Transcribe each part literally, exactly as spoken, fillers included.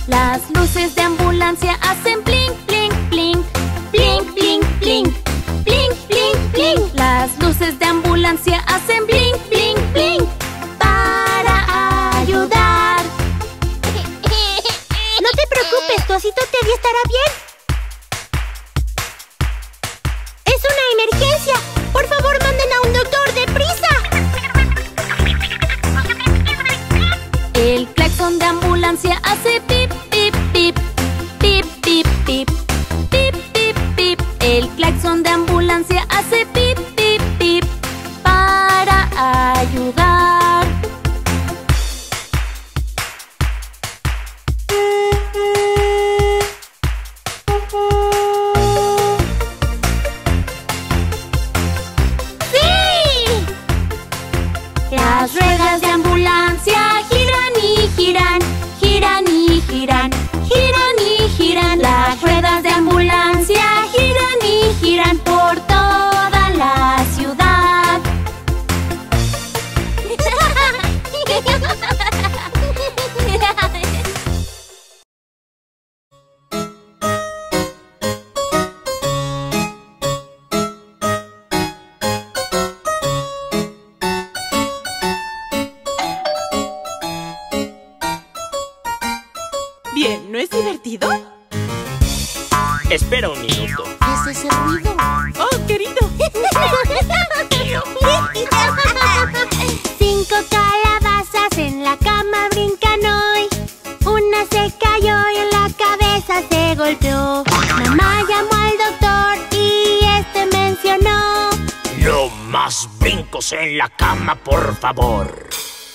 Las luces de ambulancia hacen blink, blink, blink. Blink, blink, blink. Blink, blink, blink. Las luces de ambulancia hacen blink, blink, blink. Para ayudar. No te preocupes, tu osito Teddy estará bien. ¡Es una emergencia! ¡Por favor, manden a un doctor deprisa! El claxon de ambulancia hace pip, pip, pip. Pip, pip, pip. Pip, pip, pip. El claxon de ambulancia hace pip, pip, pip. Para ayudar. Las ruedas de ambulancia giran y giran, giran y giran, giran y giran. Las ruedas de ambulancia giran y giran por toda la ciudad. Bien, ¿no es divertido? Espera un minuto. ¿Qué es ese ruido? ¡Oh, querido! Cinco calabazas en la cama brincan hoy. Una se cayó y en la cabeza se golpeó. Mamá llamó al doctor y este mencionó: No más brincos en la cama, por favor.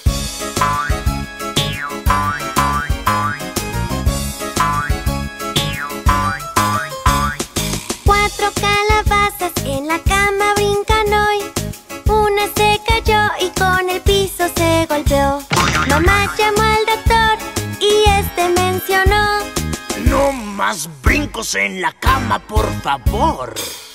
Cuatro calabazas en la cama brincan hoy. Una se cayó y con el piso se golpeó. Mamá llamó al doctor y este mencionó: No más brincos en la cama, por favor.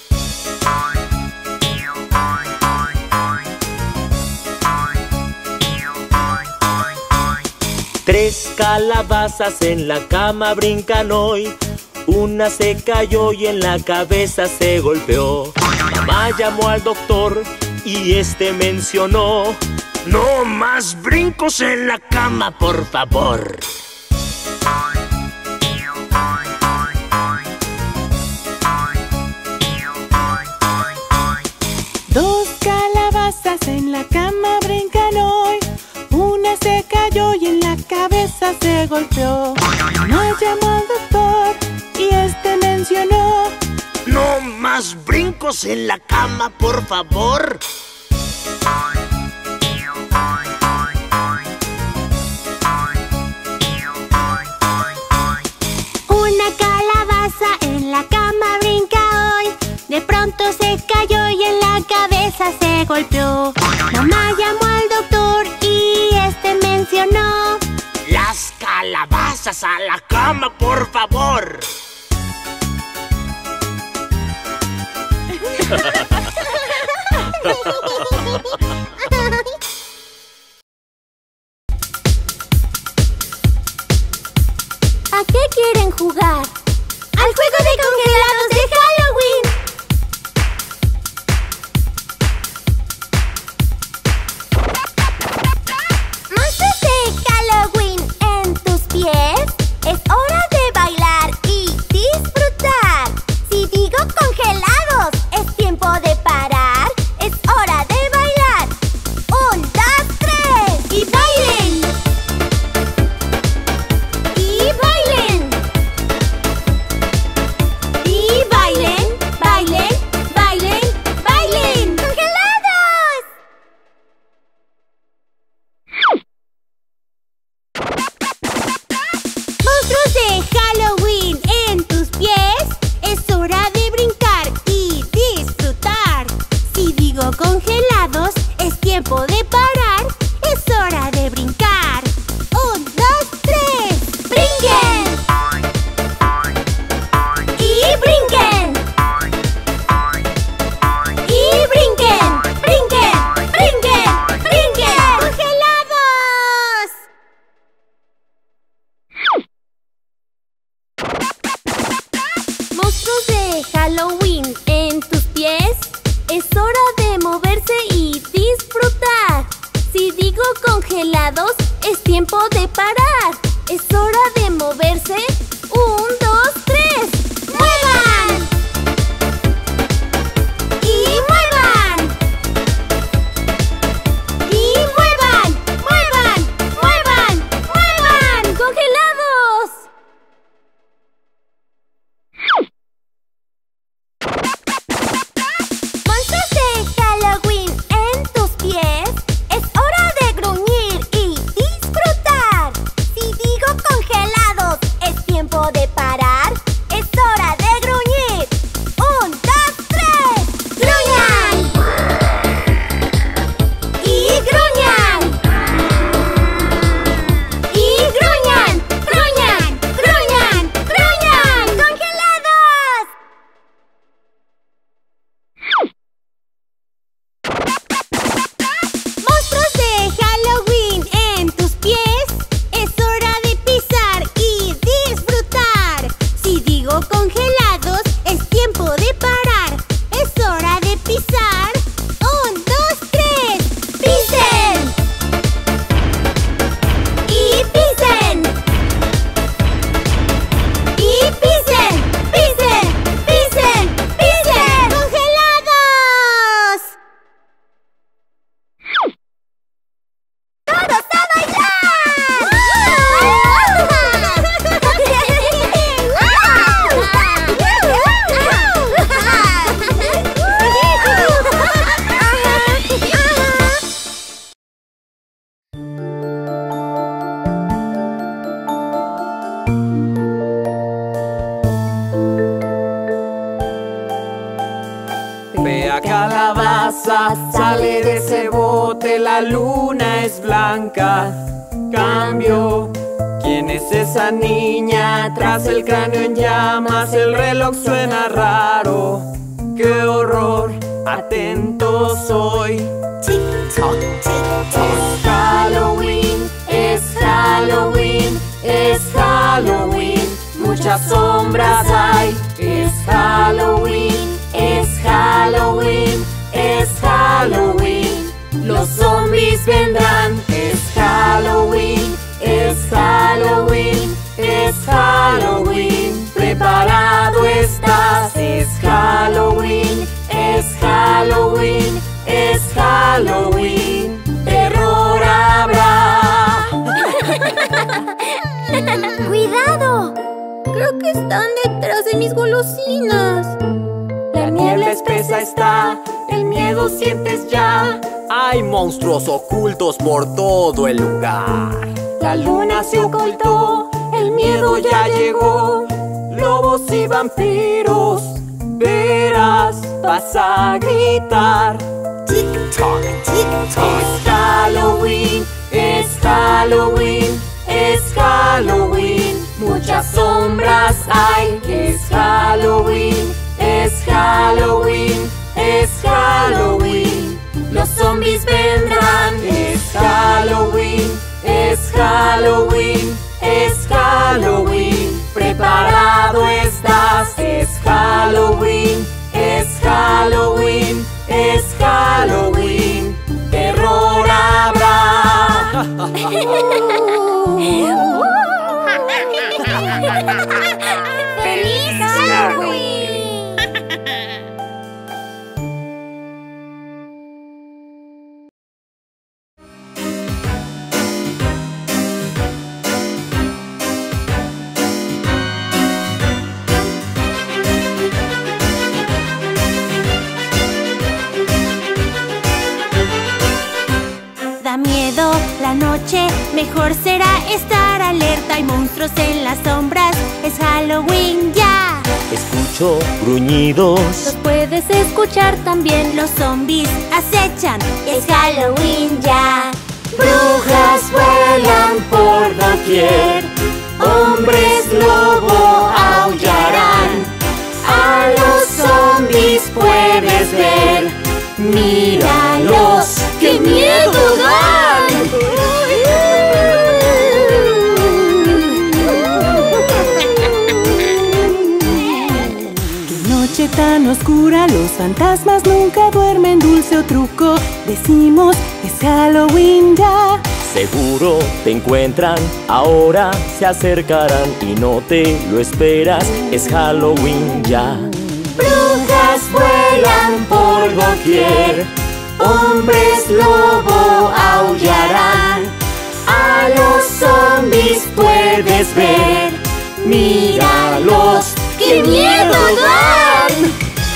Tres calabazas en la cama brincan hoy. Una se cayó y en la cabeza se golpeó. Mamá llamó al doctor y este mencionó: No más brincos en la cama, por favor. Dos calabazas en la cama brincan hoy. Una se cayó y en la cabeza se golpeó. Mamá llamó al doctor y este mencionó: No más brincos en la cama, por favor. Una calabaza en la cama brinca hoy. De pronto se cayó y en la cabeza se golpeó. Mamá llamó al doctor y este mencionó: Las calabazas a la cama, por favor. ¿A qué quieren jugar? ¡Al juego de congelados de Halloween! ¿Monstruos de Halloween en tus pies? Es hora de bailar y disfrutar. Si digo congelados, es tiempo de parar. Es hora de bailar. ¡Un, dos, tres! ¡Y bailen! ¡Y bailen! ¡Y de Halloween en tus pies, es hora de moverse y disfrutar. Si digo congelados, es tiempo de parar. Es hora de moverse. Un, dos, tres. ¡Muevan! ¡Y muevan! ¡Y muevan! ¡Muevan! ¡Muevan! ¡Muevan! ¡Congelados! Monstruos de Halloween en tus pies, es hora de gruñir y disfrutar. Si digo congelados, es tiempo de parar. Es hora de gruñir. Un, dos, tres. ¡Gruñan! ¡Y gruñan! ¡Y gruñan! ¡Gruñan! ¡Gruñan! ¡Gruñan! ¡Congelados! Monstruos de Halloween en tus pies, es hora de pisar y disfrutar. Si digo congelados, es tiempo de parar. Es hora de pisar. Un, dos, tres. ¡Pisen! ¡Y pisen! ¡Y pisen! ¡Pisen! ¡Pisen! ¡Pisen! ¡Congelados! ¡Todos a Vea calabaza, sale de ese bote, la luna es blanca. Cambio, ¿quién es esa niña? Tras el cráneo en llamas, el reloj suena raro. ¡Qué horror! Atento soy. Tic-toc, tic-toc. Es Halloween, es Halloween, es Halloween. Muchas sombras hay. Es Halloween, es Halloween, es Halloween. Los zombies vendrán. Es Halloween, es Halloween, es Halloween. Preparado estás. Es Halloween, es Halloween, es Halloween. Terror habrá. ¡Cuidado! Creo que están detrás de mis golosinas. La niebla espesa está, el miedo sientes ya. Hay monstruos ocultos por todo el lugar. La luna se ocultó, el miedo ya llegó. Lobos y vampiros, verás, vas a gritar. Tic-toc, tic-toc. Es Halloween, es Halloween, es Halloween. Muchas sombras hay. Es Halloween, es Halloween, es Halloween. Los zombies vendrán. Es Halloween, es Halloween, es Halloween. Preparado estás. Es Halloween, es Halloween, es Halloween. Terror habrá. ¡Feliz Halloween! Da miedo la noche, mejor será estar alerta. Hay monstruos en las sombras, es Halloween ya. Escucho gruñidos. Los puedes escuchar también. Los zombies acechan, es Halloween ya. Brujas vuelan por doquier, hombres lobo aullarán. A los zombies puedes ver, míralos, ¡qué miedo dan! tan oscura, los fantasmas nunca duermen, dulce o truco. Decimos, es Halloween ya. Seguro te encuentran, ahora se acercarán y no te lo esperas, es Halloween ya. Brujas vuelan por doquier, hombres lobo aullarán. A los zombies puedes ver, míralos, ¡qué miedo dan!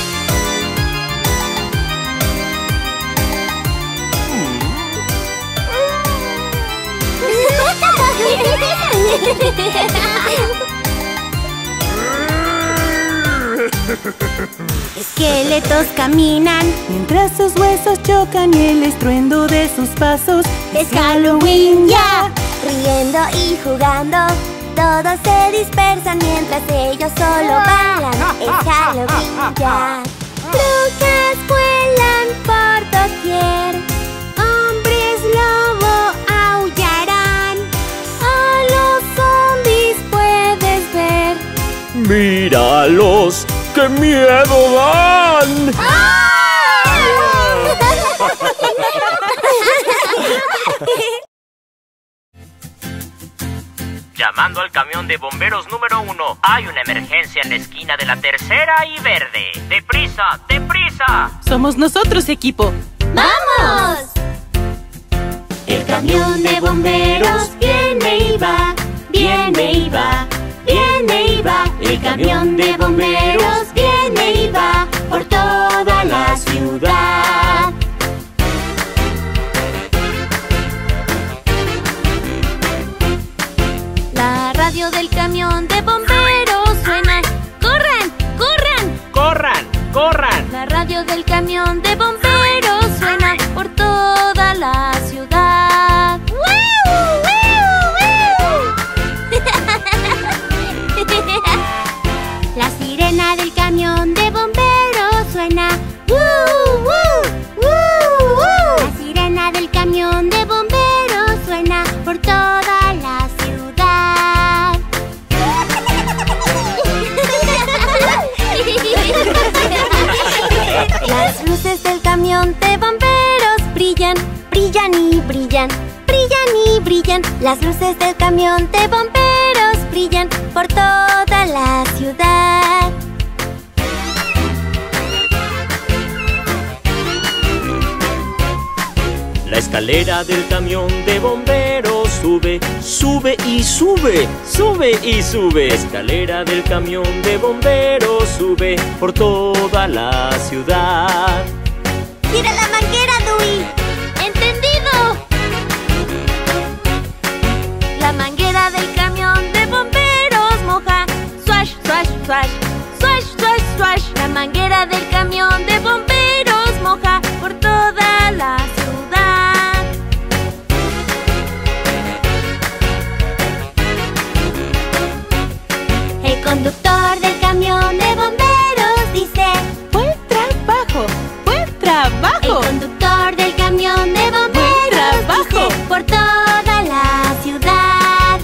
Esqueletos caminan mientras sus huesos chocan y el estruendo de sus pasos. Es Halloween ya. Riendo y jugando, todos se dispersan mientras ellos solo bailan. Es Halloween ya. Brujas vuelan por doquier, hombres lobo aullarán. A los zombies puedes ver, ¡Míralos! ¡Qué miedo dan! Llamando al camión de bomberos número uno. Hay una emergencia en la esquina de la tercera y verde. ¡Deprisa! ¡Deprisa! Somos nosotros, equipo. ¡vamos! El camión de bomberos viene y va, viene y va, viene y va. El camión de bomberos viene y va por toda la ciudad. La radio del camión de bomberos suena. ¡Corran! ¡Corran! ¡Corran! ¡Corran! La radio del camión de bomberos suena por toda la ciudad. ¡Wiu! ¡Wiu! ¡Wiu! La sirena del camión de bomberos suena. ¡Woo! ¡Woo! ¡Woo! ¡Woo! La sirena del camión de bomberos suena por toda la ciudad. Las luces del camión de bomberos brillan, brillan y brillan, brillan y brillan. Las luces del camión de bomberos brillan por toda la ciudad. La escalera del camión de bomberos sube, sube y sube, sube y sube. Escalera del camión de bomberos sube por toda la ciudad. ¡Tira la manguera, Dewey! ¡Entendido! La manguera del camión de bomberos moja. Swash, swash, swash, swash, swash, swash. La manguera del camión de bomberos moja por toda la ciudad. El conductor del camión de bomberos dice: ¡Buen trabajo! ¡Buen trabajo! el conductor del camión de bomberos trabajo! dice: por toda la ciudad.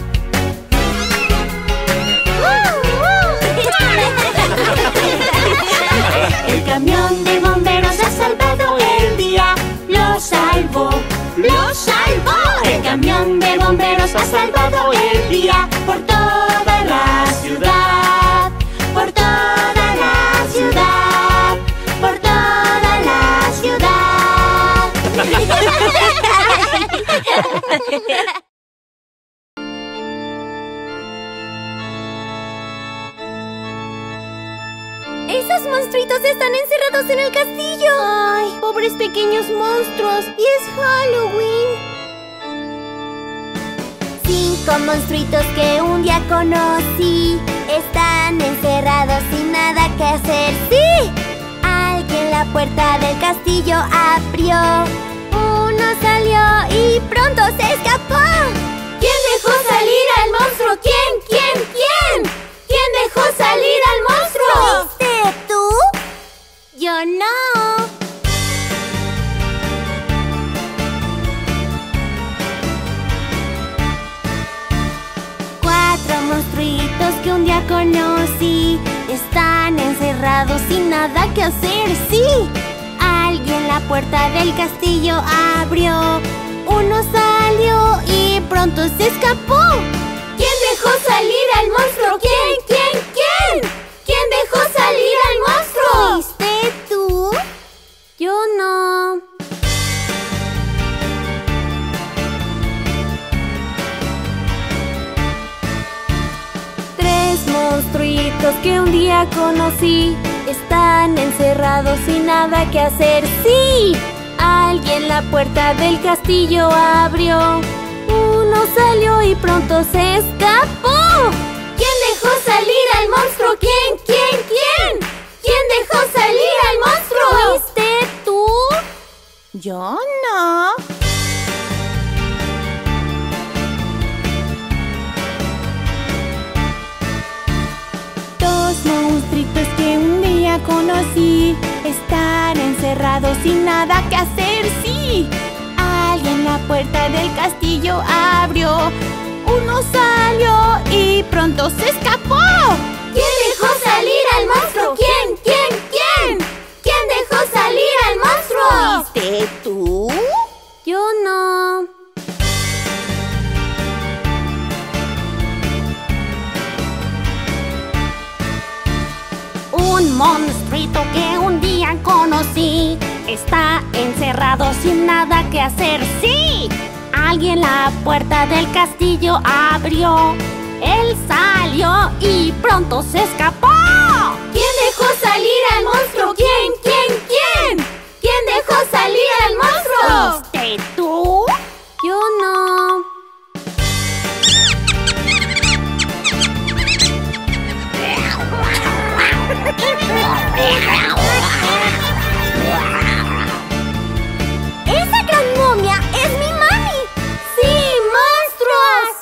El camión de bomberos ha salvado el día, lo salvó, lo salvó. El camión de bomberos ha salvado el día por toda la ciudad, por toda la ciudad, por toda la ciudad. ¡Esos monstruitos están encerrados en el castillo! ¡Ay, pobres pequeños monstruos! ¡Y es Halloween! Cinco monstruitos que un día conocí están encerrados sin nada que hacer. ¡Sí! Alguien la puerta del castillo abrió. Uno salió y pronto se escapó. ¿Quién dejó salir al monstruo? ¿Quién? ¿Quién? ¿Quién? ¿Quién dejó salir al monstruo? ¿Fuiste tú? Yo no. Cuatro monstruitos que un día día conocí. Están encerrados sin nada que hacer, sí. Alguien la puerta del castillo abrió. Uno salió y pronto se escapó. ¿Quién dejó salir al monstruo? ¿Quién? ¿Quién? ¿Quién? ¿Quién dejó salir al monstruo? ¿Fuiste tú? Yo no. Tres monstruitos que un día conocí. Están encerrados sin nada que hacer, sí. Alguien la puerta del castillo abrió. Uno salió y pronto se escapó. ¿Quién dejó salir al monstruo? ¿Quién? ¿Quién? ¿Quién? ¿Quién dejó salir al monstruo? ¿Fuiste tú? Yo no. Dos monstruitos que un día conocí. Están encerrados sin nada que hacer, sí. Alguien la puerta del castillo abrió. Uno salió y pronto se escapó. ¿Quién dejó salir al monstruo? ¿Quién? ¿Quién? ¿Quién? ¿Quién dejó salir al monstruo? ¿Fuiste tú? Yo no. Un monstruito que un día conocí. Está encerrado sin nada que hacer, sí. Alguien la puerta del castillo abrió. Él salió y pronto se escapó. ¿Quién dejó salir al monstruo? ¿Quién? ¿Quién? ¿Quién? ¿Quién dejó salir al monstruo? ¿Fuiste tú? Yo no. ¡Esa gran momia es mi mami! ¡Sí, monstruos!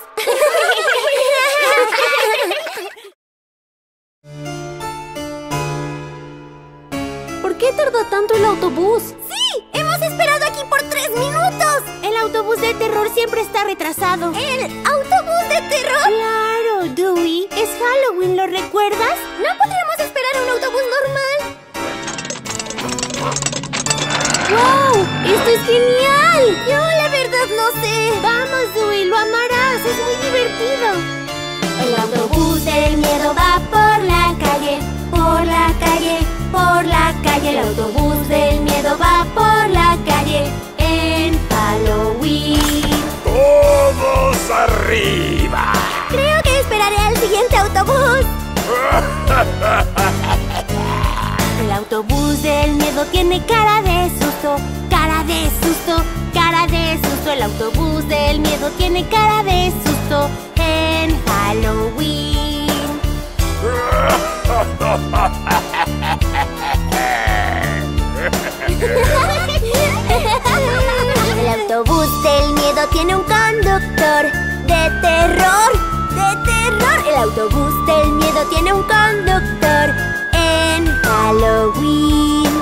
¿Por qué tarda tanto el autobús? ¡Sí! ¡Hemos esperado aquí por tres minutos! El autobús de terror siempre está retrasado. ¿El autobús de terror? Claro, Dewey. Es Halloween, ¿lo recuerdas? ¿No podríamos esperar un autobús normal? ¡Wow! ¡Esto es genial! Yo la verdad no sé. Vamos, Dewey, lo amarás. Es muy divertido. El autobús del miedo va por la calle, por la calle, por la calle. El autobús del miedo va por la calle en Halloween. ¡Todos arriba! Creo que esperaré al siguiente autobús. El autobús del miedo tiene cara de susto, cara de susto, cara de susto. El autobús del miedo tiene cara de susto en Halloween. El autobús del miedo tiene un conductor de terror, de terror. El autobús del miedo tiene un conductor en Halloween.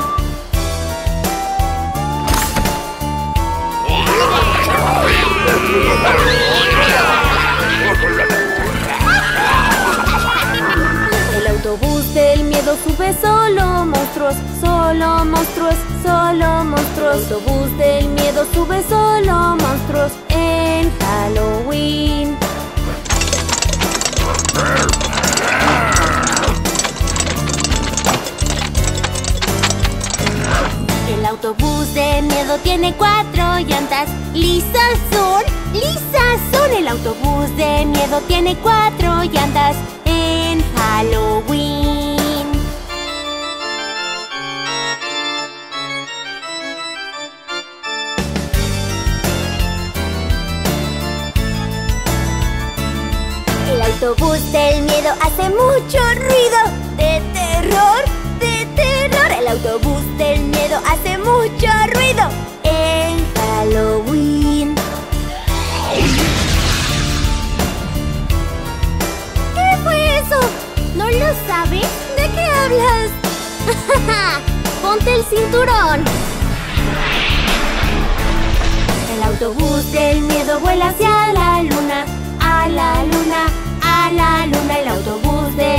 El autobús del miedo sube solo monstruos, solo monstruos, solo monstruos. El autobús del miedo sube solo monstruos en Halloween. El autobús de miedo tiene cuatro llantas. Lisas son, lisas son. El autobús de miedo tiene cuatro llantas en Halloween. El autobús del miedo hace mucho ruido de terror, de terror. El autobús del miedo hace mucho ruido en Halloween. ¿Qué fue eso? ¿No lo sabes? ¿De qué hablas? ¡Ponte el cinturón! El autobús del miedo vuela hacia la luna, a la luna, a la luna. El autobús del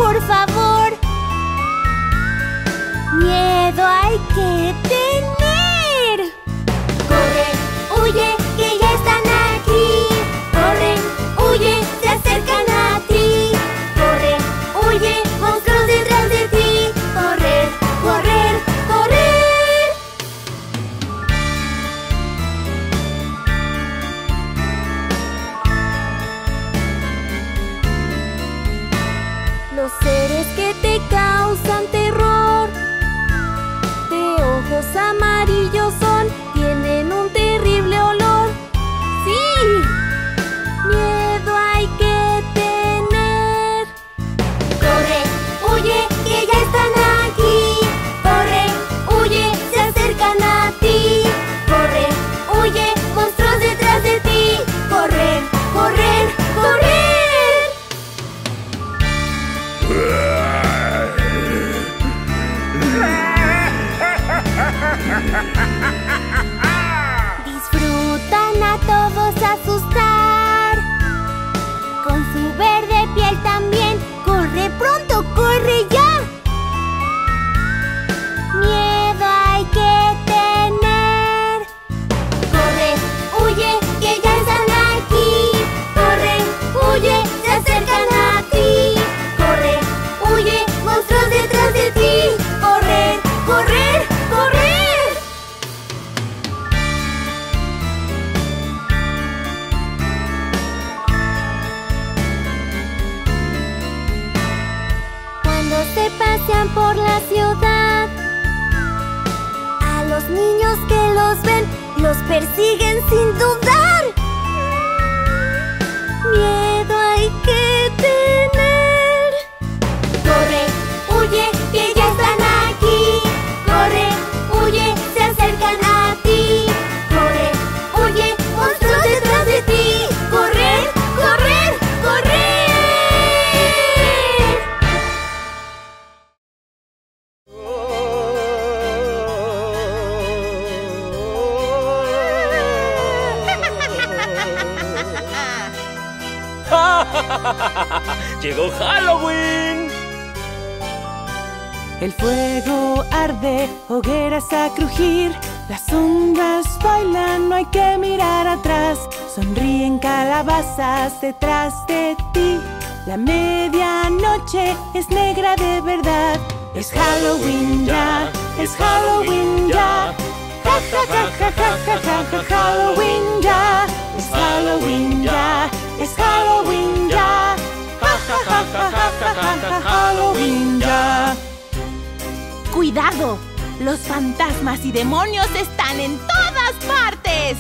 por favor. Miedo hay que tener. Corre, huye, que ya están aquí. Corre, huye, se acercan a ti. Corre, huye, monstruos detrás de ti. Correr, correr, correr. Los seres que te causan terror, de ojos amarillos son, tienen un terrible olor. ¡Sí! Miedo hay que tener. Corre, huye, que ya están aquí. Corre, huye, se acercan a ti. Corre, huye, monstruos detrás de ti. Correr, correr, correr. Disfrutan a todos asustar. Con su verde piel también. Corre pronto, corre ya. Miedo hay que tener. Corre, huye, que ya están aquí. Corre, huye, se acercan a ti. Corre, huye, monstruos detrás de ti. Correr, correr, correr. Cuando se pasean por la ciudad, a los niños que los ven, los persiguen sin dudar. Miedo hay que tener. Corre, huye, que ya están aquí. Corre, huye, se acercan a ti. Corre, huye, monstruos detrás de ti. Correr, correr, correr. ¡Llegó Halloween! El fuego arde, hogueras a crujir. Las sombras bailan, no hay que mirar atrás. Sonríen calabazas detrás de ti. La medianoche es negra de verdad. Es Halloween ya, es Halloween ya. Ja, ja, ja, ja, ja, ja, ja, ja, Halloween ya. Es Halloween ya, es Halloween ya. Ja, ja, ja, ja, ja, ja, ja, ja, Halloween ya. ¡Cuidado! Los fantasmas y demonios están en todas partes.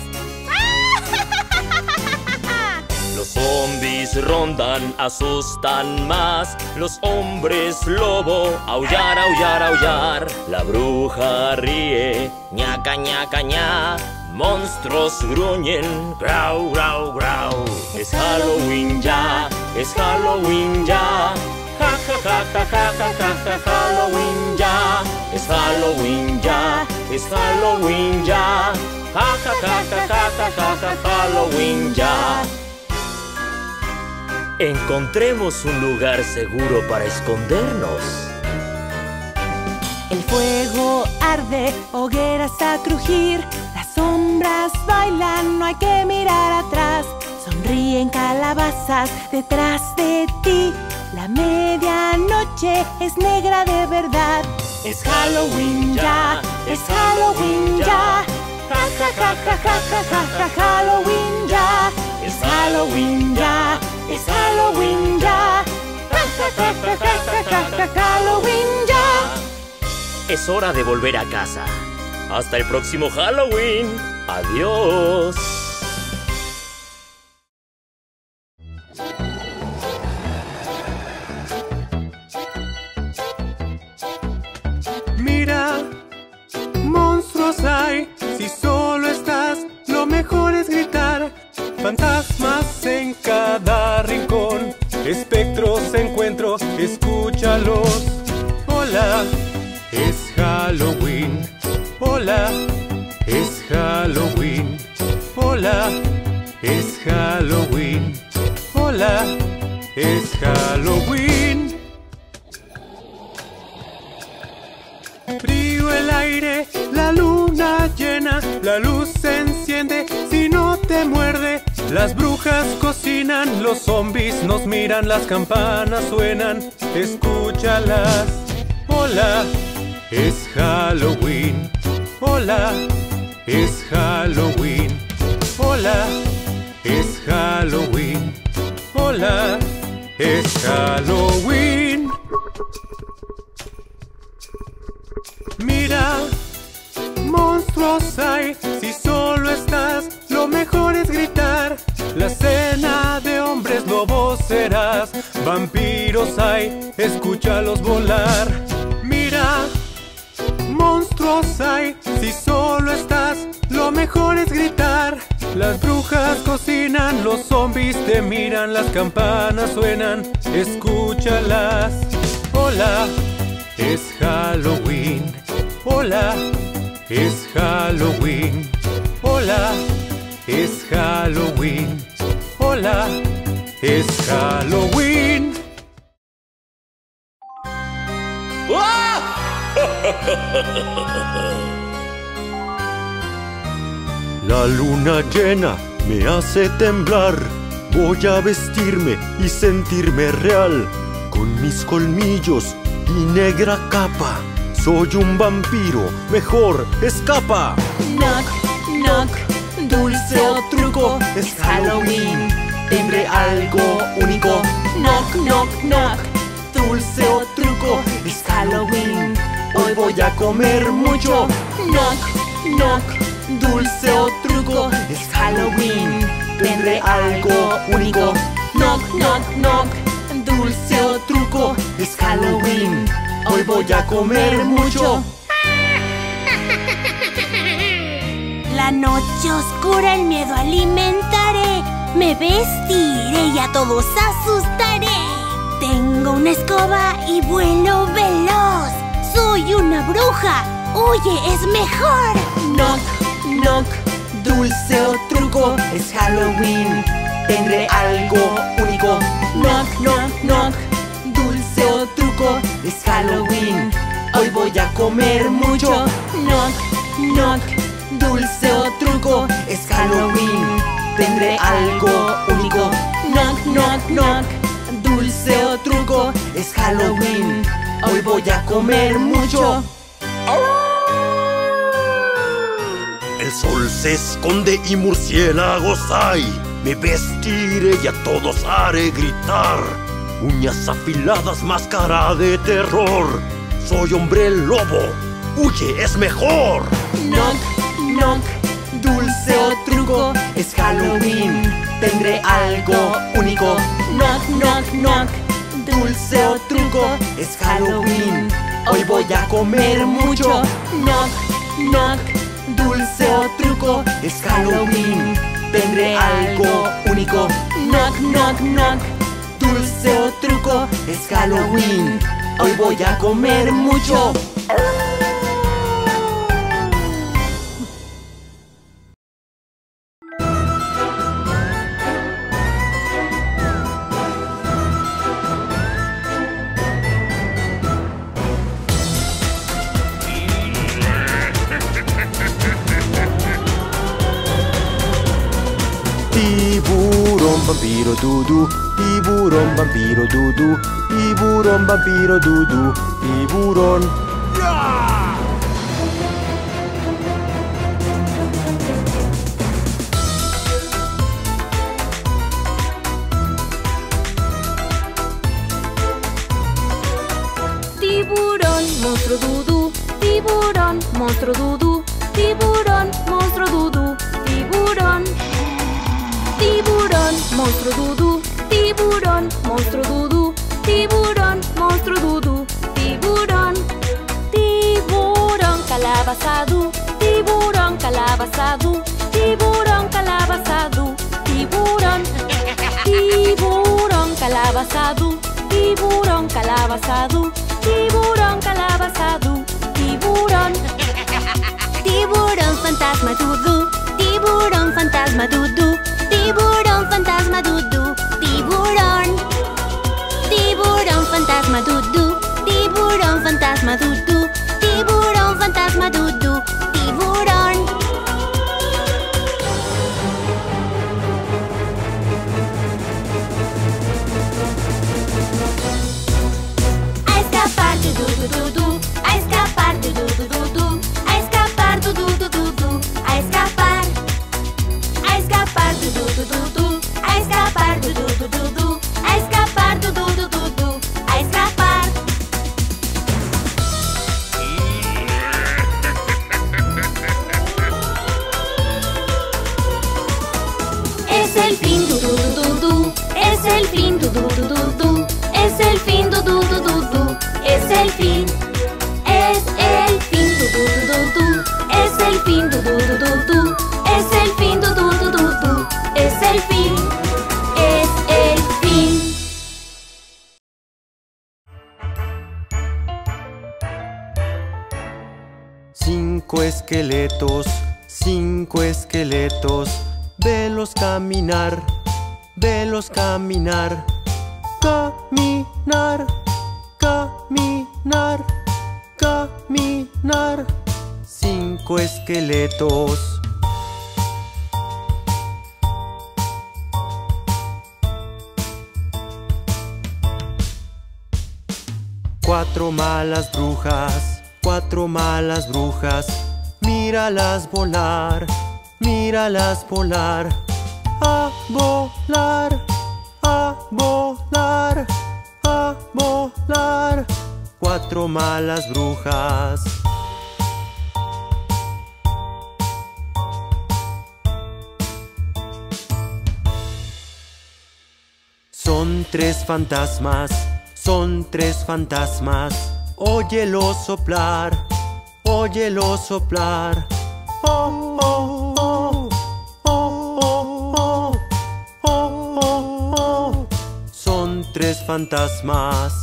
Los zombies rondan, asustan más. Los hombres lobo, aullar, aullar, aullar. La bruja ríe, ñaca, ñaca, ña. Monstruos gruñen, grau, grau, grau. Es Halloween ya, es Halloween ya. Ja, ja, ja, ja, ja, ja, ja, ja, Halloween ya. Es Halloween ya, es Halloween ya. Ja, ja, ja, ja, ja, ja, ja, ja, Halloween ya. Encontremos un lugar seguro para escondernos. El fuego arde, hogueras a crujir. Las sombras bailan, no hay que mirar atrás. Sonríen calabazas detrás de ti. La medianoche es negra de verdad. Es Halloween ya, es Halloween ya. Ja, ja, ja, ja, ja, ja, ja, ja, Halloween ya. Es Halloween ya, es Halloween ya. Ja, ja, ja, ja, ja, ja, ja, Halloween ya. Es hora de volver a casa. Hasta el próximo Halloween. Adiós. Mira, monstruos hay. Si solo estás, lo mejor es gritar. Fantasmas en cada rincón. Espectros encuentro, escúchalos. Hola, es Halloween. Hola, es Halloween. Hola, es Halloween. Hola, es Halloween. Frío el aire, la luna llena, la luz se enciende si no te muerde. Las brujas cocinan, los zombies nos miran, las campanas suenan, escúchalas. Hola, es Halloween. Hola, es Halloween. Hola, es Halloween. Hola, es Halloween. Mira, monstruos hay, si solo estás, lo mejor es gritar. La cena de hombres lobos serás. Vampiros hay, escúchalos volar. Mira, monstruos hay, si solo estás, lo mejor es gritar. Las brujas cocinan, los zombies te miran, las campanas suenan, escúchalas. Hola, es Halloween. Hola, es Halloween. Hola, es Halloween. Hola, es Halloween. La luna llena me hace temblar. Voy a vestirme y sentirme real. Con mis colmillos y negra capa, soy un vampiro, mejor escapa. Knock, knock, dulce o truco, es Halloween. Tendré algo único. Knock, knock, knock, dulce o truco, es Halloween. Hoy voy a comer mucho. Knock, knock, dulce o truco, es Halloween. Tendré algo único. Knock, knock, knock, dulce o truco, es Halloween. Hoy voy a comer mucho. La noche oscura, el miedo alimentaré. Me vestiré y a todos asustaré. Tengo una escoba y vuelo veloz. Soy una bruja, huye, es mejor. Knock, knock, dulce o truco, es Halloween. Tendré algo único. Knock, knock, knock, dulce o truco, es Halloween. Hoy voy a comer mucho. Knock, knock, dulce o truco, es Halloween. Tendré algo único. Knock, knock, knock, dulce o truco, es Halloween. Hoy voy a comer mucho. El sol se esconde y murciélagos hay. Me vestiré y a todos haré gritar. Uñas afiladas, máscara de terror. Soy hombre lobo, huye, es mejor. Knock, knock, dulce o truco, es Halloween. Tendré algo único. Knock, knock, knock, dulce o truco, es Halloween. Hoy voy a comer mucho. Knock, knock, dulce o truco, es Halloween. Tendré algo único. Knock, knock, knock, dulce o truco, es Halloween. Hoy voy a comer mucho. Tiburón, vampiro, dudu. Tiburón, vampiro, dudu. Tiburón, vampiro, dudu. Tiburón. Tiburón, monstruo dudú. Tiburón, monstruo dudú. Tiburón, monstruo dudú. Tiburón. Tiburón, monstruo dudú. Tiburón, monstruo dudú. Tiburón, monstruo dudú. Tiburón. Tiburón, calabazadú. Tiburón, calabazadú. Tiburón, calabazadú. Tiburón. Tiburón, calabazadú. Tiburón, calabazadú. Tiburón, calabazadú. Tiburón. Tiburón fantasma dudú. Tiburón fantasma dudú. Tiburón fantasma dudú. Tiburón. Tiburón fantasma dudú. Tiburón fantasma dudú. Tiburón du du du du du, a escapar, du du du du du, a escapar, du du du du du, a escapar, a escapar, du du du du du, a escapar, du du du du du, a escapar, du du du du du, a escapar. Es el fin, du du du du du, es el fin, du du du du du, es el fin, du du du du du, es el fin, es el fin, du du du du du, es el fin, du du du du du, es el fin, du du du du du, es el fin, es el fin. Cinco esqueletos, cinco esqueletos, velos caminar, velos caminar, caminar, caminar, caminar. Cinco esqueletos. Cuatro malas brujas, cuatro malas brujas, míralas volar, míralas volar, a volar, a volar, a volar. Cuatro malas brujas. Son tres fantasmas, son tres fantasmas, óyelo soplar, óyelo soplar. Oh, oh, oh, oh, oh, oh, oh, oh, oh. Son tres fantasmas.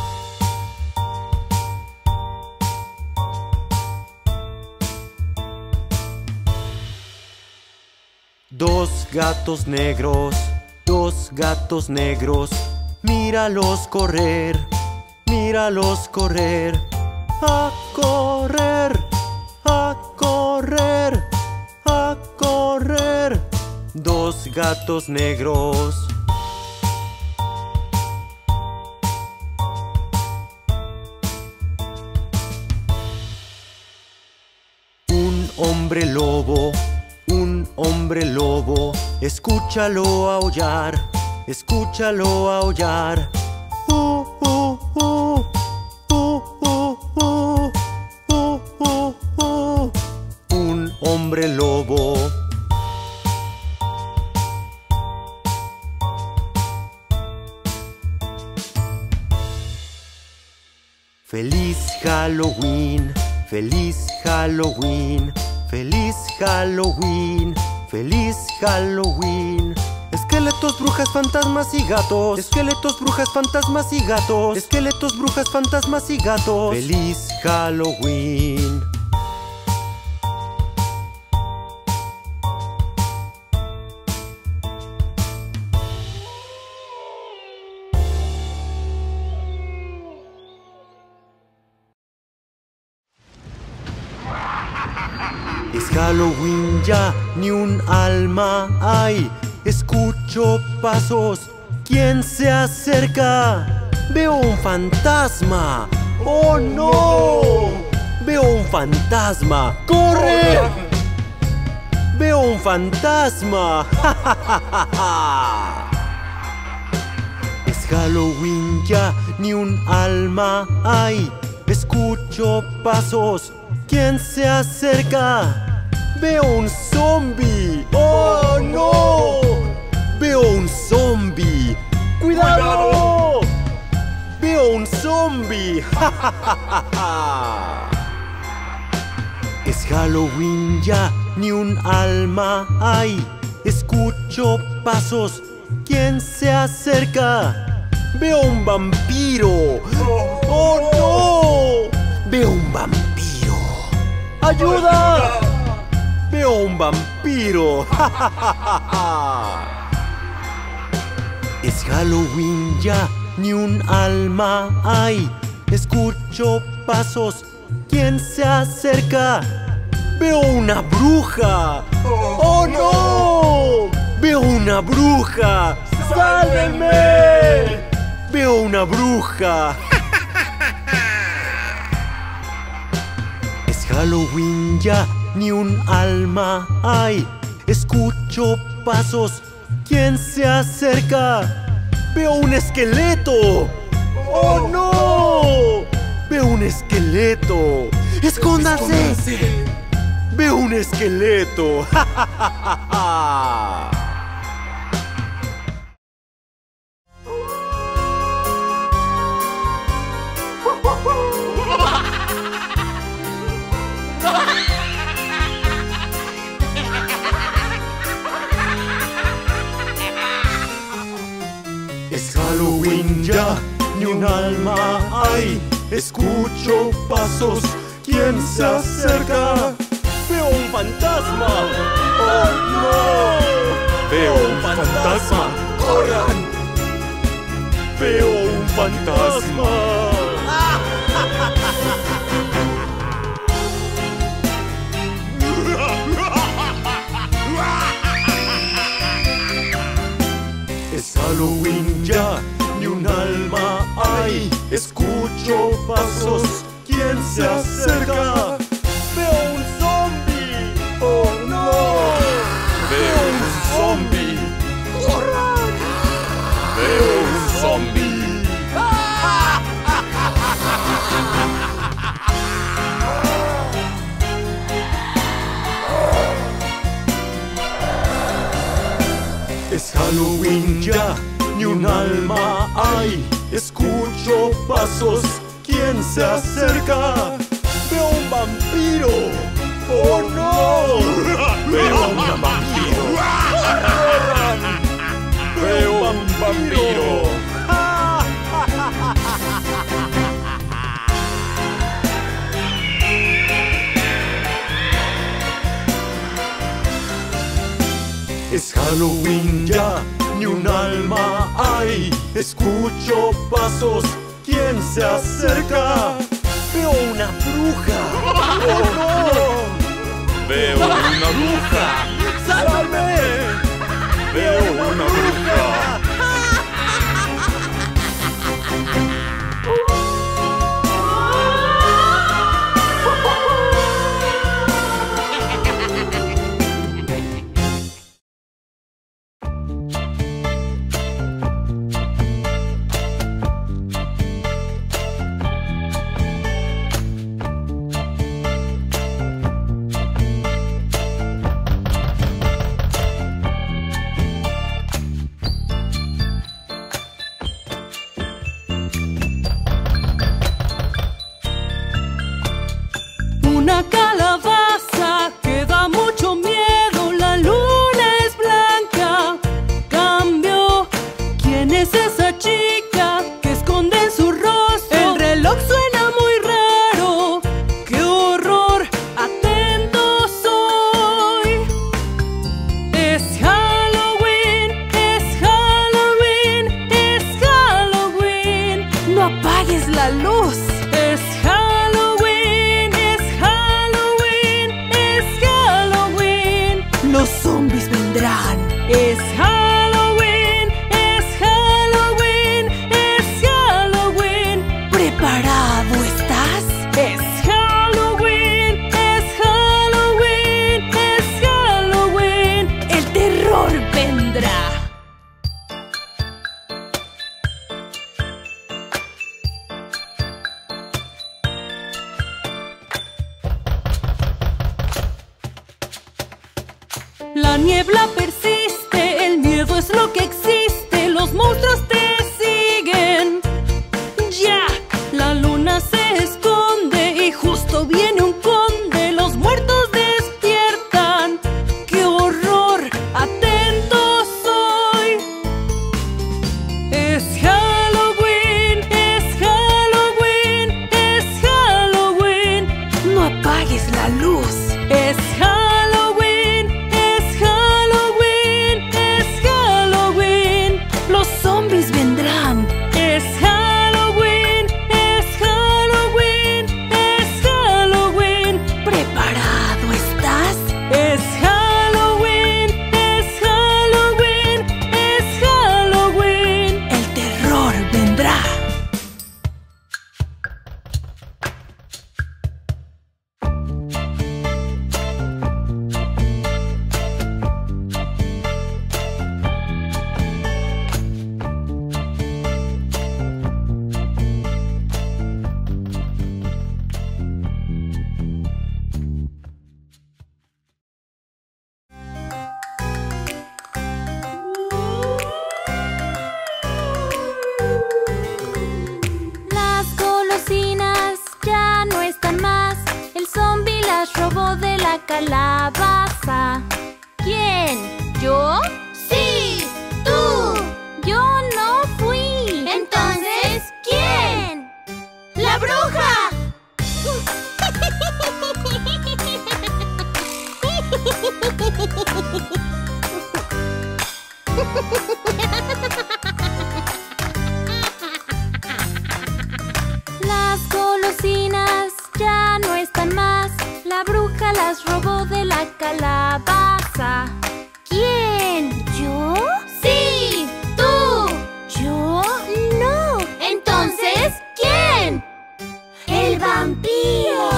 Dos gatos negros, dos gatos negros, míralos correr, míralos correr, a correr, a correr, a correr. Dos gatos negros. Un hombre lobo, un hombre lobo, escúchalo aullar, escúchalo aullar. Uh, uh, uh, uh, uh, uh, uh, uh, uh. Un hombre lobo. Feliz Halloween, feliz Halloween, feliz Halloween, feliz Halloween. Esqueletos, brujas, fantasmas y gatos. Esqueletos, brujas, fantasmas y gatos. Esqueletos, brujas, fantasmas y gatos. Feliz Halloween. Es Halloween ya, ni un alma hay. Escucho pasos, ¿quién se acerca? Veo un fantasma. ¡Oh no! Veo un fantasma. ¡Corre! Veo un fantasma. ¡Ja, ja, ja, ja, ja! Es Halloween ya, ni un alma hay. Escucho pasos, ¿quién se acerca? Veo un zombie. ¡Oh no! Veo un zombie. ¡Cuidado! Veo un zombie. ¡Ja, ja, ja, ja, ja! Es Halloween ya, ni un alma hay. Escucho pasos, ¿quién se acerca? Veo un vampiro. ¡Oh no! Veo un vampiro. ¡Ayuda! Veo un vampiro. ¡Ja, ja, ja, ja, ja! Es Halloween ya, ni un alma hay. Escucho pasos, ¿quién se acerca? Veo una bruja. ¡Oh no! Veo una bruja. ¡Sálvenme! Veo una bruja. Halloween ya, ni un alma hay. Escucho pasos, ¿quién se acerca? ¡Veo un esqueleto! ¡Oh no! ¡Veo un esqueleto! ¡Escóndase! ¡Escóndase! ¡Veo un esqueleto! ¡Ja, ja, ja, ja, ja! Es Halloween ya, ni un alma hay. Escucho pasos, ¿quién se acerca? ¡Veo un fantasma! ¡Oh no! ¡Veo un fantasma! ¡Corran! ¡Veo un fantasma! Es Halloween ya, ni un alma hay. Escucho pasos, ¿quién se acerca? ¡Veo un zombie! ¡Oh no! ¡Veo un zombie! ¡Corran! ¡Veo un zombie! Es Halloween ya, ni un alma hay. Escucho pasos, ¿quién se acerca? ¡Veo un vampiro! ¡Oh no! ¡Veo un vampiro! ¡Corran! ¡Veo un vampiro! Es Halloween ya, ni un alma hay. Escucho pasos, ¿quién se acerca? ¡Veo una bruja! ¡Oh no! ¡Veo una bruja! ¡Sálvame! ¡Veo una bruja! Una calabaza que da mucho miedo, la luna es blanca. Cambio, ¿quién es esa chica que esconde en su rostro? El reloj suena muy raro, qué horror, atento soy. Es Halloween, es Halloween, es Halloween. No apagues la luz. Es Halloween, es Halloween, es Halloween. Los zombies vendrán. Es Halloween, es Halloween, es Halloween. ¿Preparado estás? Es Halloween, es Halloween, es Halloween. El terror vendrá. La niebla persiste, el miedo es lo que existe, los monstruos te siguen. Ya, la luna se esconde y justo viene un conde, los muertos despiertan. ¡Qué horror! ¡Atento soy! Es Halloween, es Halloween, es Halloween. No apagues la luz. Es Halloween, es Halloween, es Halloween. Los zombies vendrán. Es Halloween, es Halloween, es Halloween. las robó de la calabaza. ¿Quién? ¿Yo? ¡Sí! ¡Tú! ¿Yo? No. Entonces, ¿quién? ¡El vampiro!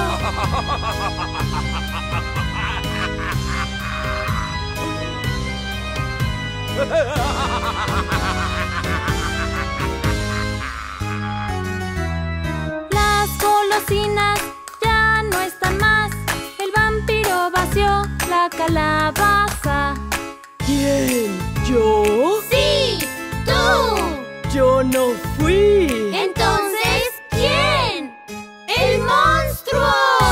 Las golosinas ya no están más. El vampiro vació la calabaza. ¿Quién? ¿Yo? ¡Sí! ¡Tú! Yo no fui. Entonces, ¿quién? ¡El monstruo!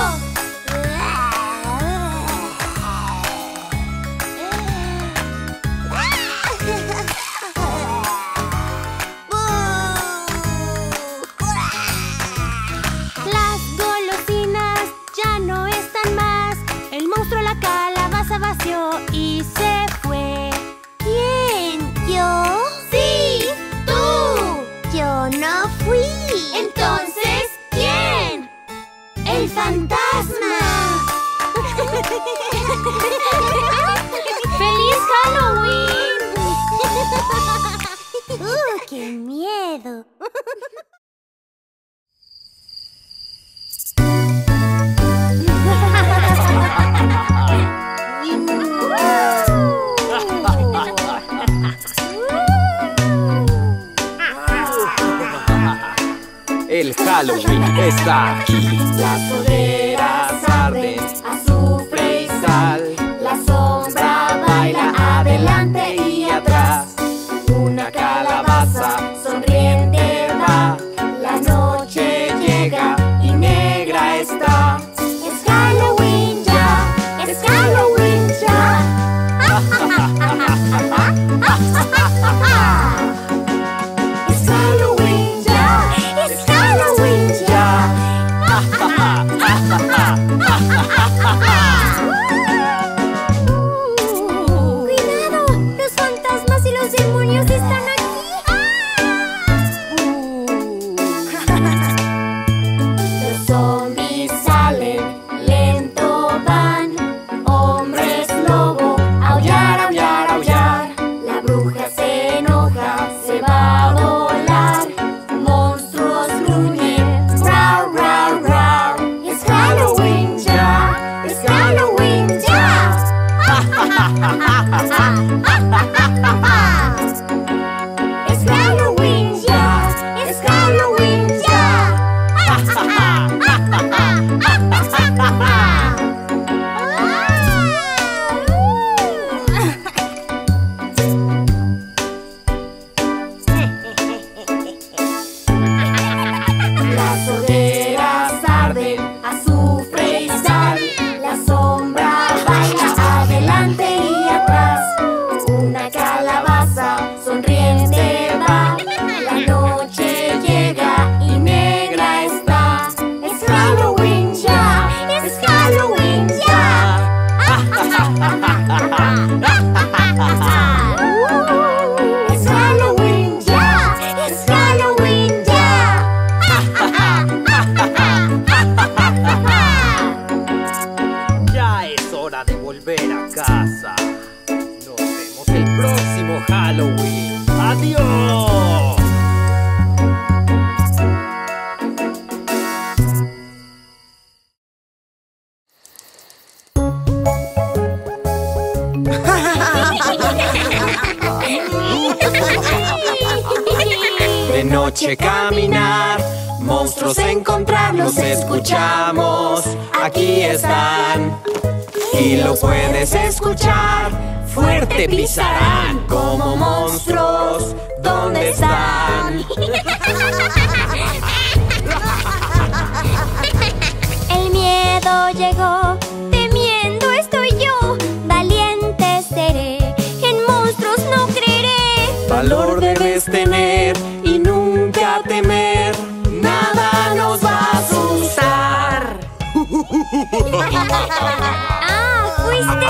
Las golosinas ya no están más. El monstruo la calabaza vació y se fue. ¿Quién? ¿Yo? ¡Sí! ¡Tú! Yo no fui. Entonces, ¿quién? ¡El fantasma! ¡Feliz Halloween! ¡Uh, qué miedo! El Halloween está aquí. Las hogueras arden, azufre y sal. La sombra baila adelante y atrás. Una calabaza sonriente va. La noche llega y negra está. ¡Es Halloween ya! ¡Es Halloween ya! ¡Es Halloween ya! ¡Es Halloween ya! ¡Cuidado! ¡Los fantasmas y los demonios están aquí! Los zombies salen, lento van. Hombres lobo, aullar, aullar, aullar. La bruja se enoja, se va a volar. Monstruos gruñen, rar, rar, rar. ¡Es Halloween ya! ¡Es Halloween ya! ¡Es Halloween ya! ¡Es Halloween ya! Las hogueras arden, azufre y sal. La sombra baila adelante y atrás. Una calabaza sonriente va. La noche llega y negra está. ¡Es Halloween ya! ¡Es Halloween ya! ¡Es Halloween ya! ¡Es Halloween ya! Ya es hora de volver a casa. Nos vemos el próximo Halloween. ¡Adiós! De noche caminar, monstruos encontrarlos escuchamos. Aquí están y lo puedes escuchar. Fuerte pisarán como monstruos. ¿Dónde están? El miedo llegó, temiendo estoy yo. Valiente seré, en monstruos no creeré. Valor debes tener y nunca temer. Nada nos va a asustar. ¡Ah, fuiste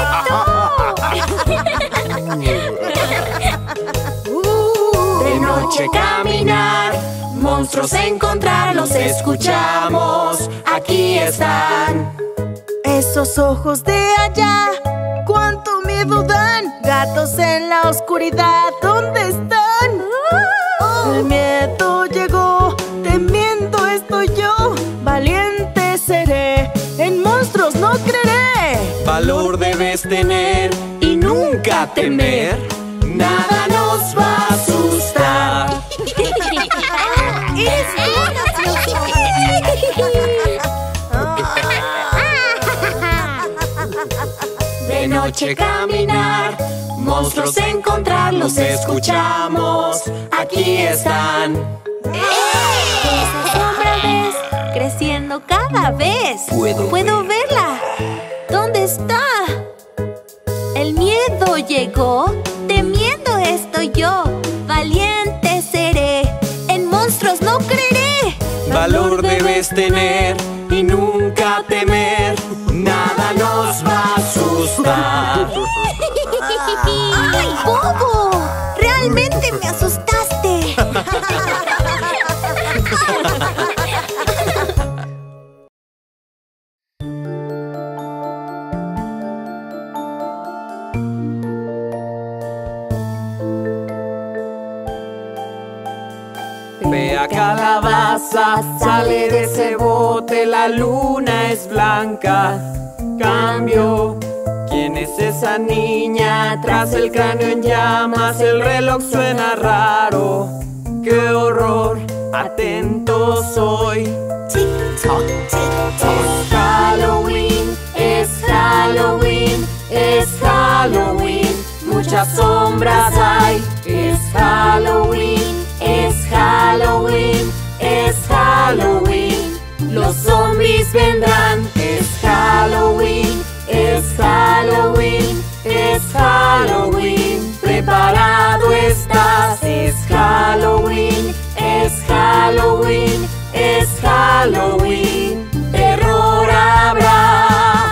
tú! De noche caminar, monstruos encontrarlos escuchamos. Aquí están. Es Esos ojos de allá, cuánto miedo dan. Gatos en la oscuridad, ¿dónde están? El miedo llegó, temiendo estoy yo. Valiente seré, en monstruos no creeré. Valor debes tener y nunca temer. Nada nos va a asustar. ¡Eres De noche caminar, monstruos encontrarlos escuchamos. Aquí están. Esa sombra ves, creciendo cada vez. Puedo, Puedo verla. ¿Dónde está? El miedo llegó, temiendo estoy yo. Valiente seré, en monstruos no creeré. Valor debes tener y nunca temer. Nada nos va a asustar. ¡Ay, bobo! ¡Realmente me asustaste! Vea calabaza, sale de ese bote, la luna es blanca. Cambio, ¿quién es esa niña? Tras el cráneo en llamas, el reloj suena raro. ¡Qué horror! Atento soy. Tic-toc, tic-toc. Es Halloween, es Halloween, es Halloween. Muchas sombras hay. Es Halloween, es Halloween, es Halloween. Los zombies vendrán. Es Halloween, es Halloween, es Halloween. Preparado estás. Es Halloween, es Halloween, es Halloween. Terror habrá.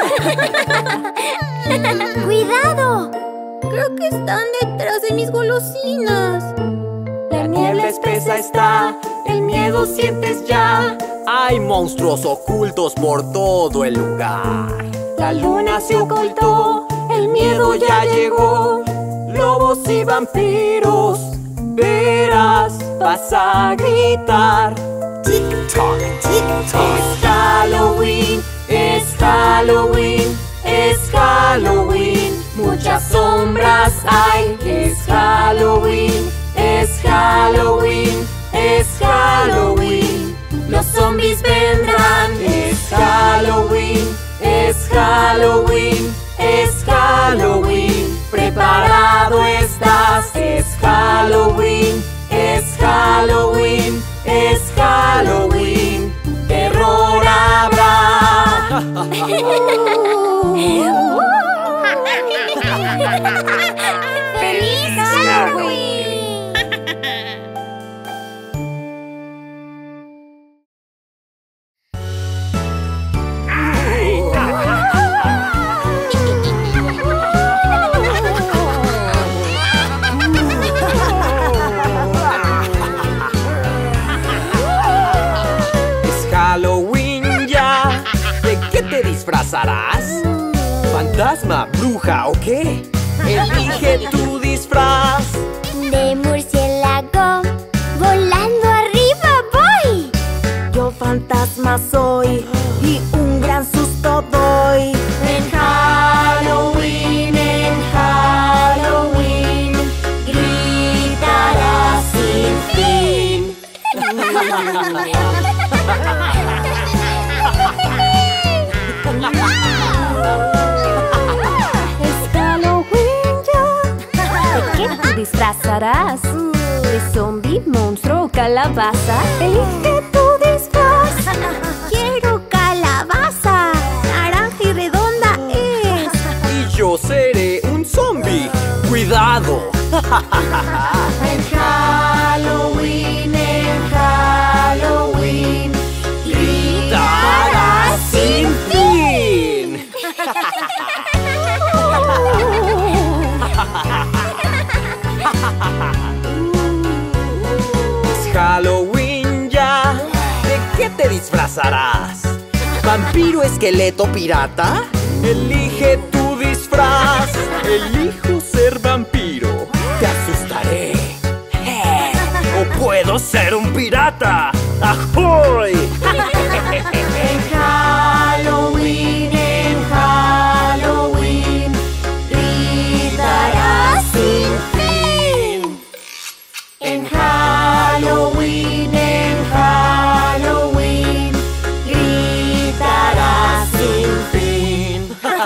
¡Cuidado! Creo que están detrás de mis golosinas. La niebla espesa está, el miedo sientes ya. Hay monstruos ocultos por todo el lugar. La luna se ocultó, el miedo ya llegó. Lobos y vampiros, verás, vas a gritar. Tic-toc, tic-toc. Es Halloween, es Halloween, es Halloween. Muchas sombras hay. Es Halloween, es Halloween, es Halloween. Los zombies vendrán. Es Halloween, es Halloween, es Halloween. Preparado estás. Es Halloween, es Halloween, es Halloween. Terror habrá. ¡Feliz Halloween! Es Halloween ya. ¿De qué te disfrazarás? ¿Fantasma, bruja o qué? Elige tu disfraz. De murciélago, volando arriba voy. Yo fantasma soy y un gran susto doy. En Halloween, en Halloween, gritarás sin fin. Es Halloween ya. ¿De qué te disfrazarás? ¿De zombie, monstruo o calabaza? Elige tu disfraz. Quiero calabaza. Naranja y redonda es. Y yo seré un zombie. ¡Cuidado! En Halloween, en Halloween, gritarás sin fin. Es Halloween ya. ¿De qué te disfrazarás? ¿Vampiro, esqueleto, pirata? Elige tu disfraz. Elijo ser vampiro. Te asustaré. ¡O puedo ser un pirata! ¡Ahoy! En Halloween, en Halloween, gritarás sin fin. En Halloween, en Halloween, gritarás sin fin.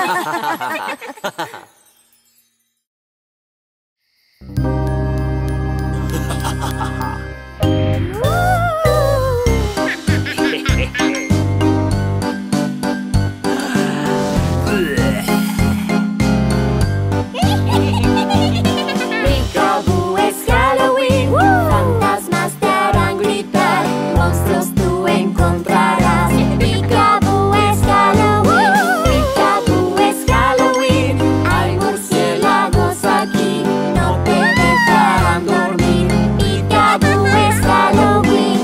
Peekaboo, es Halloween, fantasmas te harán gritar, monstruos tú encontrarás. Peekaboo, es Halloween, Peekaboo, es Halloween, hay murciélagos aquí, no te dejarán dormir. Peekaboo, es Halloween.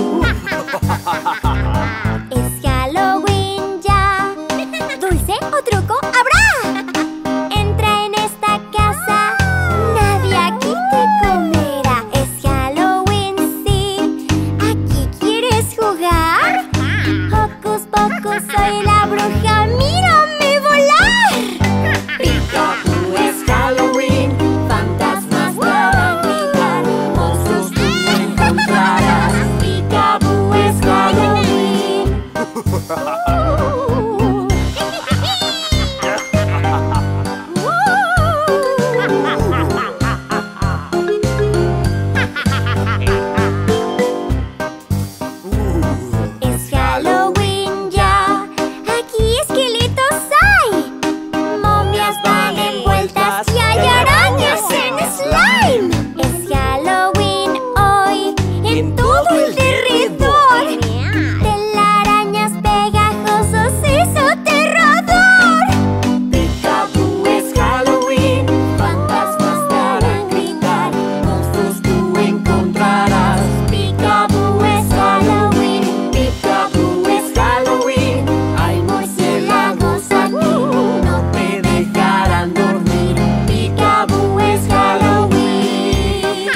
Es Halloween ya. ¿Dulce o truco habrá? Entra en esta casa, nadie aquí te comerá. Es Halloween, sí. ¿Aquí quieres jugar? Hocus pocus, soy la bruja, mírame volar. Peekaboo, es Halloween, fantasmas te harán gritar, monstruos tú encontrarás. Peekaboo, es Halloween. Es Halloween ya. Aquí esqueletos hay, momias van envueltas y hay arañas en slime. Es Halloween hoy en todo el derredor. Telarañas pegajosos, es aterrador. Peekaboo, es Halloween, fantasmas te harán gritar, monstruos tú encontrarás. Peekaboo, es Halloween, Peekaboo, es Halloween, hay murciélagos aquí, no te dejarán dormir. Peekaboo, es Halloween.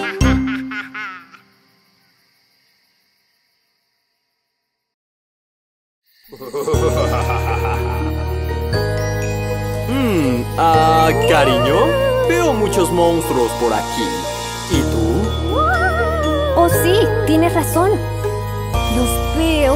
Hmm, ah, cariño, veo muchos monstruos por aquí. ¿Y tú? Oh, sí, tienes razón. Los veo.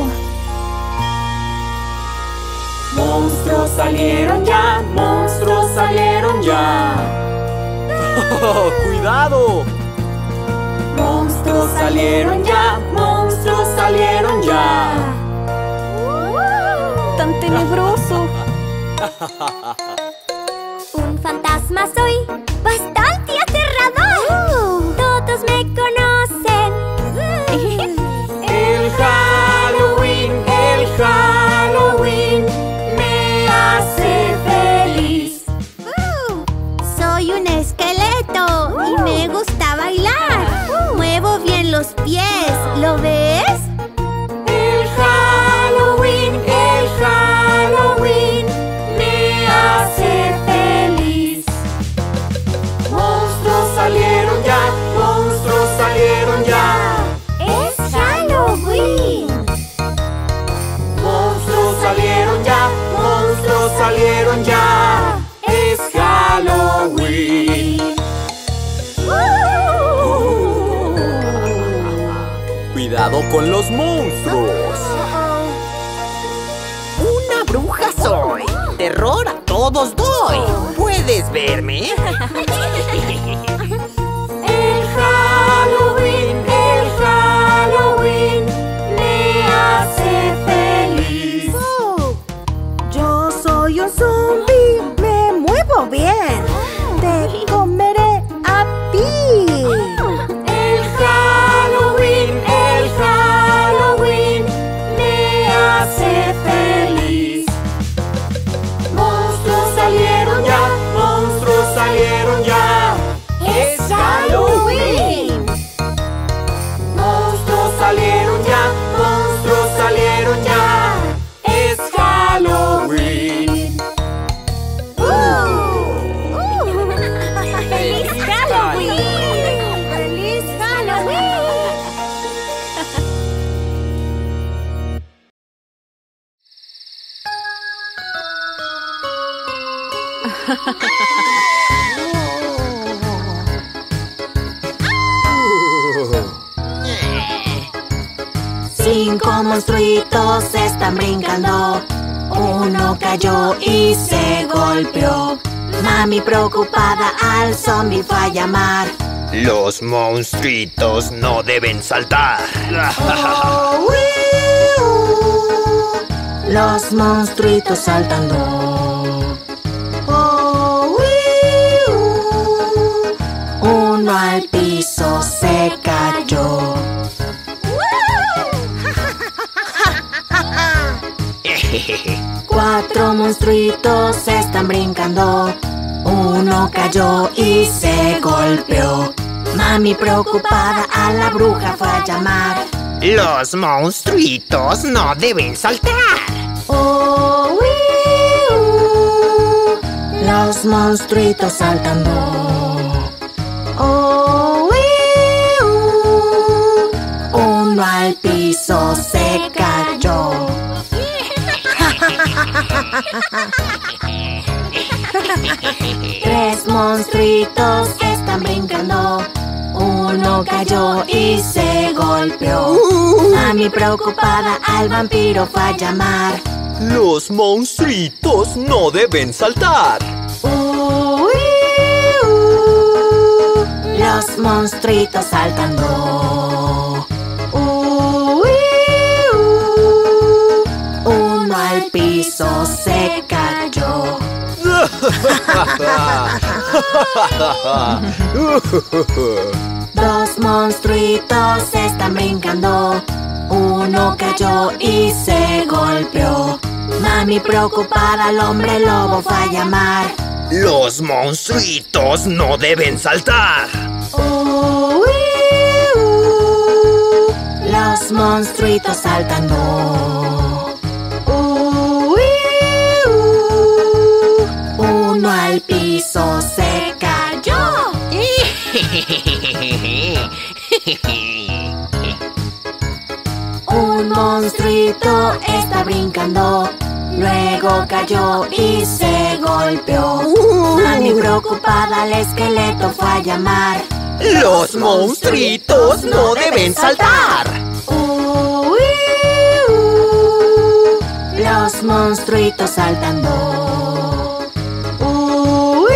Monstruos salieron ya, monstruos salieron ya. Oh, ¡cuidado! Monstruos salieron ya, monstruos salieron ya. Tan tenebroso. Un fantasma soy, bastante aterrador. Todos me conocen. El Halloween, el Halloween me hace feliz. Soy un esqueleto y me gusta bailar. Muevo bien los pies, ¿lo ves? El Halloween, el Halloween me hace feliz. Monstruos salieron ya, monstruos salieron ya. Es Halloween. Monstruos salieron ya, monstruos salieron ya. Es Halloween. Cuidado con los monstruos. Una bruja soy. Terror a todos doy. ¿Puedes verme? El Halloween, el Halloween me hace feliz. Yo soy un zombie, me muevo bien. Te comeré a ti. El Halloween, el Halloween me hace feliz. Monstruos salieron ya, monstruos salieron ya. Es Halloween. Monstruos salieron ya, monstruos salieron ya. Es Halloween. Cinco monstruitos están brincando. Uno cayó y se golpeó. Mami preocupada al zombie fue a llamar. Los monstruitos no deben saltar. Oh, wii, uh, los monstruitos saltando. Oh, wii, uh, uno al piso se cayó. Cuatro monstruitos están brincando. Uno cayó y se golpeó. Mami preocupada a la bruja fue a llamar. Los monstruitos no deben saltar. Oh, wii, uh, los monstruitos saltando. Oh, wii, uh, uno al piso se cayó. Tres monstruitos están brincando. Uno cayó y se golpeó. Mami preocupada al vampiro fue a llamar. Los monstruitos no deben saltar. Uh, uh, uh, los monstruitos saltando. Uh, uh, uno al piso se cayó. Dos monstruitos están brincando. Uno cayó y se golpeó. Mami preocupada al hombre lobo fue a llamar. Los monstruitos no deben saltar. Uh, uh, uh, los monstruitos saltando. Uh, uh, uno al piso se cayó. Un monstruito está brincando. Luego cayó y se golpeó. Mami preocupada al esqueleto fue a llamar. Los monstruitos no deben saltar. Uh, uh, uh, los monstruitos saltando. Uh,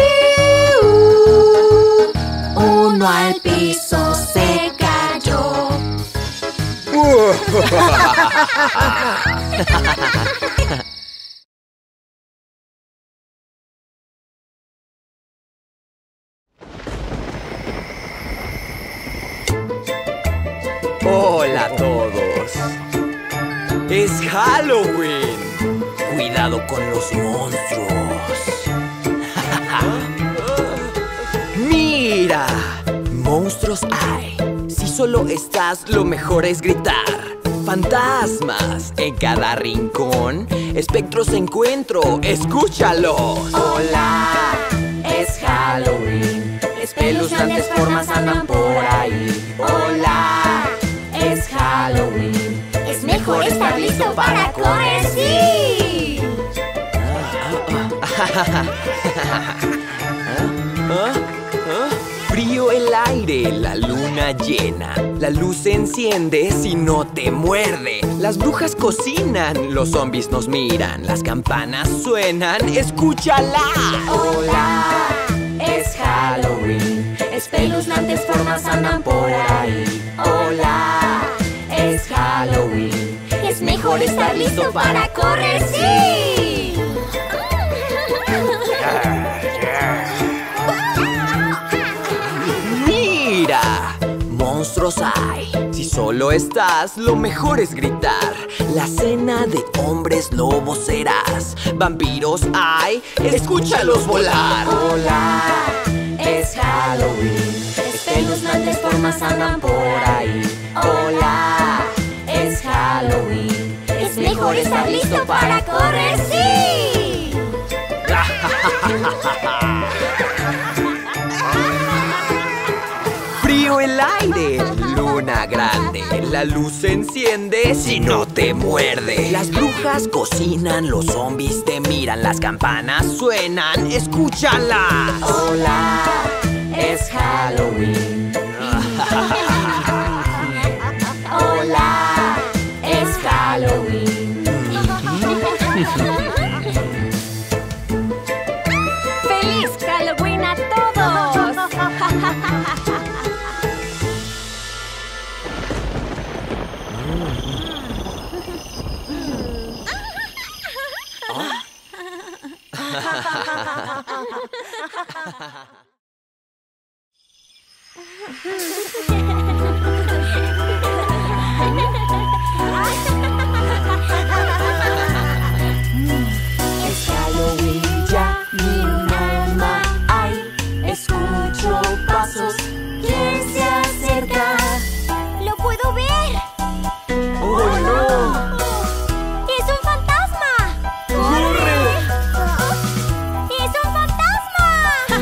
uh, uno al piso se cayó. Hola a todos. Es Halloween. Cuidado con los monstruos. Mira, monstruos hay. Si solo estás, lo mejor es gritar. Fantasmas en cada rincón. Espectros encuentro, escúchalos. Hola, es Halloween. Espeluznantes formas andan por ahí. Hola, es Halloween. Es mejor estar listo para correr, sí. Frío el aire, la luna llena. La luz se enciende si no te muerde. Las brujas cocinan, los zombies nos miran. Las campanas suenan, escúchala. Hola, es Halloween. Espeluznantes formas andan por ahí. Hola, es Halloween. Es mejor estar listo para correr, sí. Mira, monstruos hay. Si solo estás, lo mejor es gritar. La cena de hombres lobos serás. Vampiros hay, escúchalos volar. Hola, es Halloween. Espeluznantes formas andan por ahí. Hola, es Halloween. Es mejor estar listo para correr, sí. Frío Veo el aire, luna grande. La luz se enciende si no te muerde. Las brujas cocinan, los zombies te miran. Las campanas suenan, escúchalas. Hola, es Halloween. Hola, es Halloween. ¡Feliz Halloween a todos! Es Halloween ya, ni un alma hay. Escucho pasos, ¿quién se acerca? ¡Lo puedo ver! ¡Oh, no! ¡Es un fantasma! ¡Corre! ¡Es un fantasma!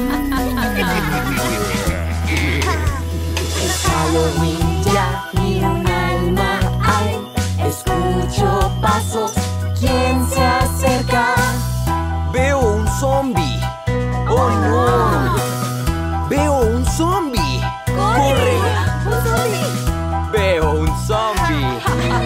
Es Halloween ya, ni un alma hay. Escucho pasos, ¿quién se acerca? Veo un zombie. ¡Oh, no! Veo un zombie. ¡Corre! ¡Un zombie! Veo un zombie.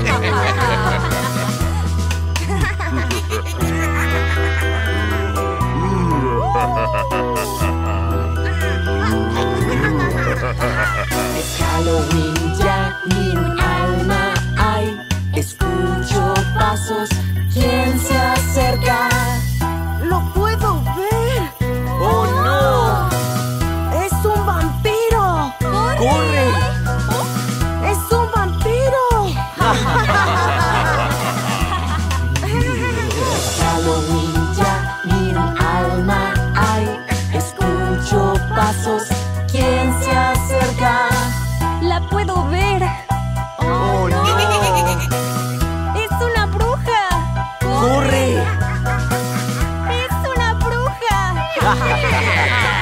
Es Halloween ya, ni un alma hay. Escucho pasos, ¿quién se acerca? ¡Lo puedo ver! ¡Oh, no! ¡Es un vampiro! ¡Corre! ¡Es un vampiro! Halloween ya, ni un alma hay. Escucho pasos, ¿quién se acerca? ¡La puedo ver! ¡Oh, no! ¡Es una bruja! ¡Corre! ¡Es una bruja!